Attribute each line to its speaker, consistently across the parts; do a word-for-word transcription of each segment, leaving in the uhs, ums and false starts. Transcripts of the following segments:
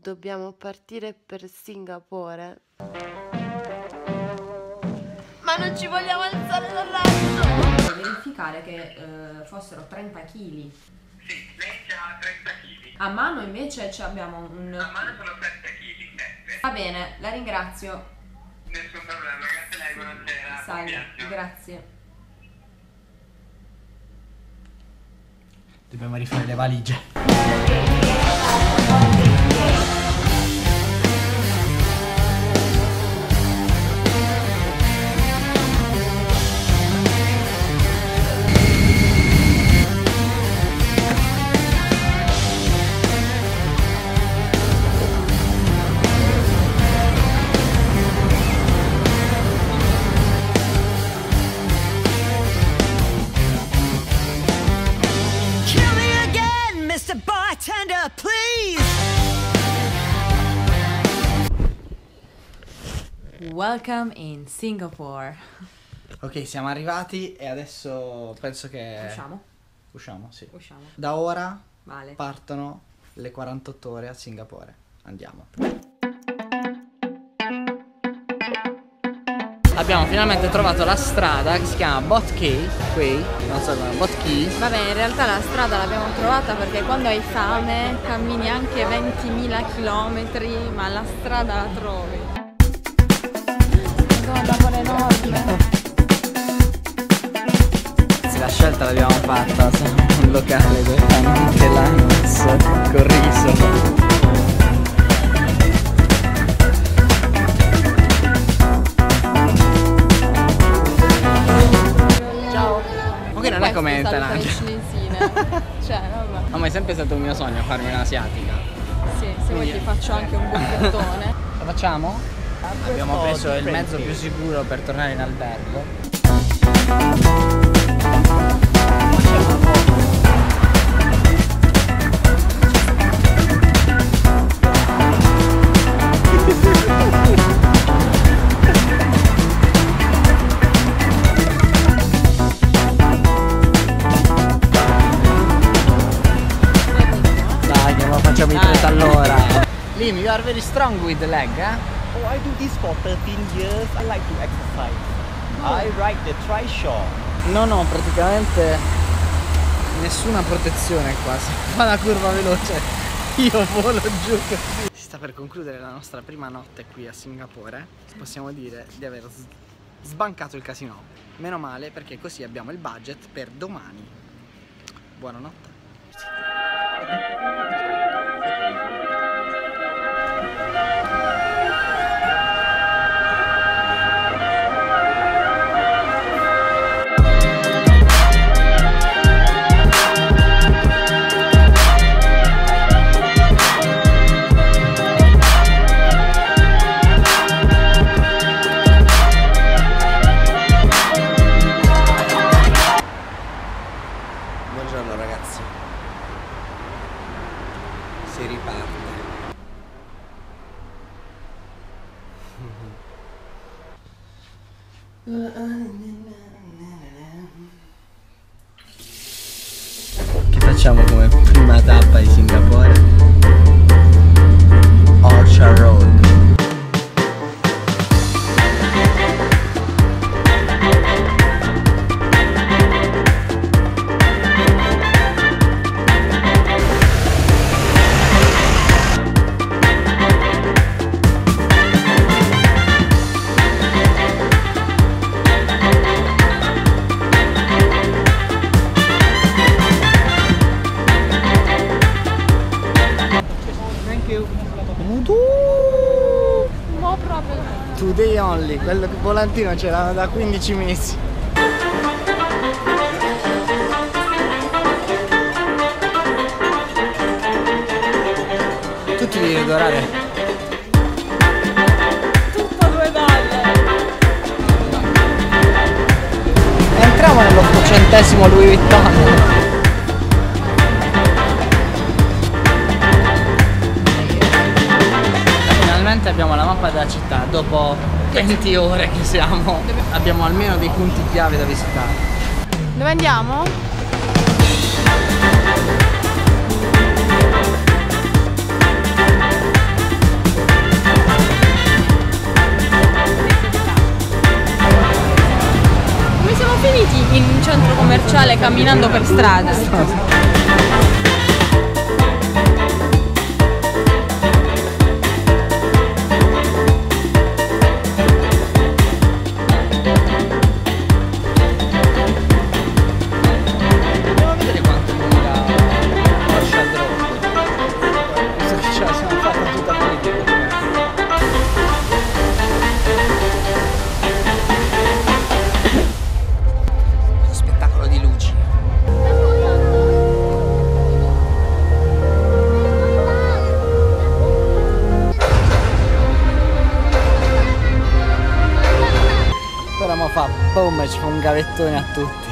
Speaker 1: Dobbiamo partire per Singapore. Ma non ci vogliamo alzare dal letto!
Speaker 2: Verificare che eh, fossero trenta chili.
Speaker 3: Sì, lei ha trenta chili.
Speaker 2: A mano invece abbiamo un...
Speaker 3: A mano sono sette chili, sette.
Speaker 2: Va bene, la ringrazio.
Speaker 3: Nessun problema, grazie a lei, buonasera.
Speaker 2: Salve, grazie.
Speaker 4: Dobbiamo rifare le valigie.
Speaker 2: Welcome in Singapore.
Speaker 4: Ok, siamo arrivati e adesso penso che...
Speaker 2: Usciamo?
Speaker 4: Usciamo, sì.
Speaker 2: Usciamo.
Speaker 4: Da ora
Speaker 2: Vale.
Speaker 4: partono le quarantotto ore a Singapore. Andiamo. Abbiamo finalmente trovato la strada che si chiama Boat Quay, qui, non so come, Boat Quay.
Speaker 2: Vabbè, in realtà la strada l'abbiamo trovata perché quando hai fame cammini anche ventimila chilometri, ma la strada la trovi.
Speaker 4: Sì, la scelta l'abbiamo fatta, siamo in un locale dove fanno anche l'ananas col riso. Ciao! Ma che non è come in Thailandia.
Speaker 2: Cioè, vabbè.
Speaker 4: No, ma è sempre stato un mio sogno farmi un'asiatica.
Speaker 2: Sì, se vuoi ti faccio anche un bocchettone.
Speaker 4: Lo facciamo? Abbiamo preso il mezzo più sicuro per tornare in albergo. Dai, che lo facciamo in trenta all'ora. Lim, you are very strong with the leg, eh?
Speaker 5: Oh, I do this for thirteen years. I like to exercise. I ride the trishaw.
Speaker 4: Non ho praticamente nessuna protezione qua. Se fa una curva veloce io volo giù così. Si sta per concludere la nostra prima notte qui a Singapore. Possiamo dire di aver sbancato il casino. Meno male, perché così abbiamo il budget per domani. Buonanotte. Buongiorno ragazzi, si riparte. Che facciamo come prima tappa di Singapore? Orchard Road.
Speaker 2: No, proprio.
Speaker 4: Today only, quello volantino ce l'hanno da quindici mesi. Tutti devi odorare.
Speaker 2: Tutto due dollari.
Speaker 4: Entriamo nell'ottocentesimo Louis Vuitton. Abbiamo la mappa della città, dopo venti ore che siamo, abbiamo almeno dei punti chiave da visitare.
Speaker 2: Dove andiamo? camminando per strada.
Speaker 4: Fa boom, ci fa un gavettone a tutti.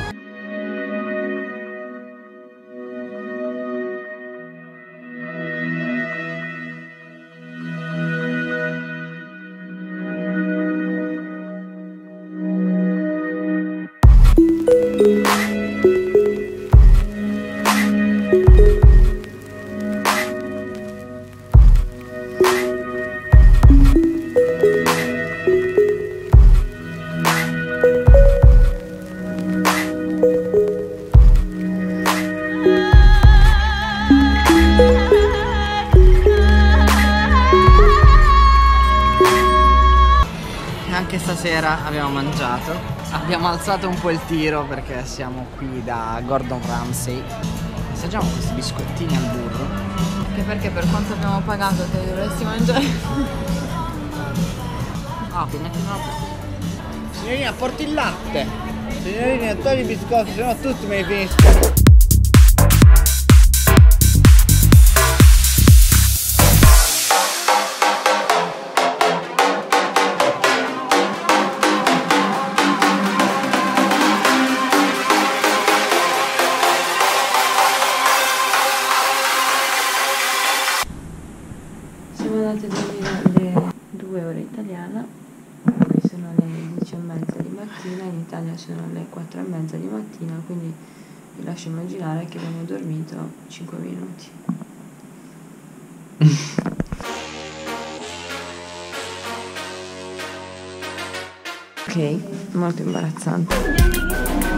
Speaker 4: Anche stasera abbiamo mangiato, abbiamo alzato un po' il tiro perché siamo qui da Gordon Ramsay. Assaggiamo questi biscottini al burro.
Speaker 2: Anche perché per quanto abbiamo pagato te li dovresti mangiare.
Speaker 4: Ah, qui metti una... Signorina, porti il latte. Signorina, togli i biscotti, sennò tutti me li finiscono.
Speaker 2: Siamo andate a dormire alle due ore italiana, qui sono le dieci e mezza di mattina, in Italia sono le quattro e mezza di mattina, quindi vi lascio immaginare che abbiamo dormito cinque minuti. Ok, molto imbarazzante.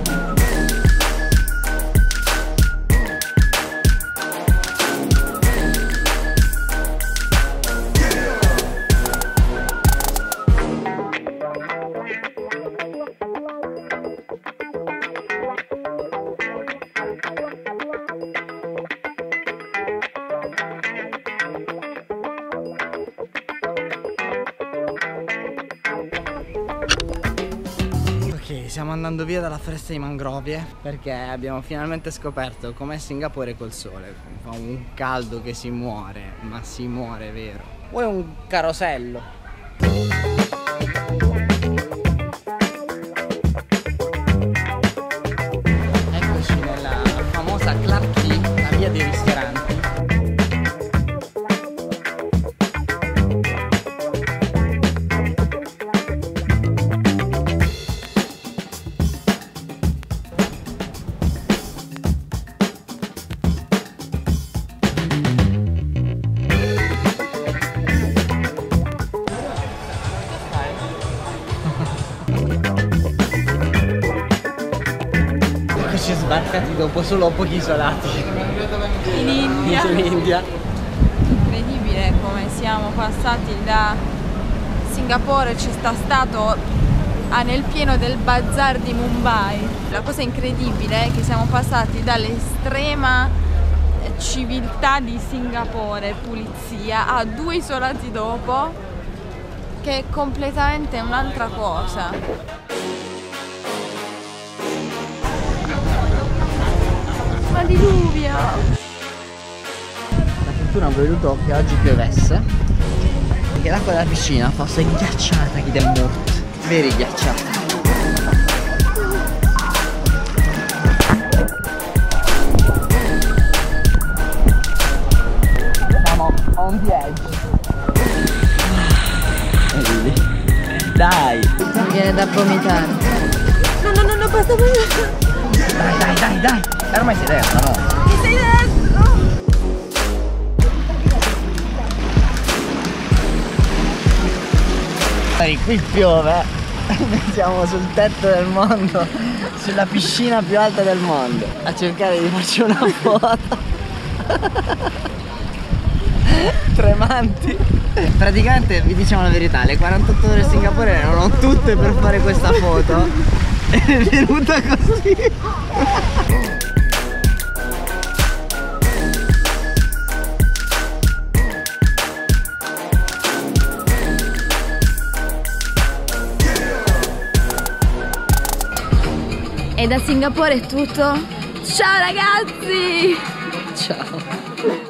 Speaker 4: Ok, stiamo andando via dalla foresta di mangrovie perché abbiamo finalmente scoperto com'è Singapore col sole. Fa un caldo che si muore, ma si muore vero. Vuoi un carosello? Eccoci nella famosa Clarke Quay, la via dei ristoranti. Eccoci sbarcati dopo solo pochi isolati
Speaker 2: In India.
Speaker 4: in India.
Speaker 2: Incredibile come siamo passati da Singapore, ci sta stato ah, nel pieno del bazar di Mumbai. La cosa incredibile è che siamo passati dall'estrema civiltà di Singapore, pulizia, a due isolati dopo che è completamente un'altra cosa. Ma diluvia!
Speaker 4: La fortuna ha voluto che oggi piovesse perché l'acqua della piscina fosse ghiacciata chi del morto, veri ghiacciata. Siamo on the edge. Dai!
Speaker 2: Mi viene da vomitare. No, no, no, no, basta, basta.
Speaker 4: Dai, dai, dai, dai! Ormai sei dentro, no?
Speaker 2: Chi sei dentro?
Speaker 4: Dai, qui piove! Noi siamo sul tetto del mondo, sulla piscina più alta del mondo, a cercare di farci una foto. Tremanti. Praticamente vi diciamo la verità, le quarantotto ore a Singapore erano tutte per fare questa foto. È venuta così.
Speaker 2: E da Singapore è tutto. Ciao ragazzi!
Speaker 4: Ciao.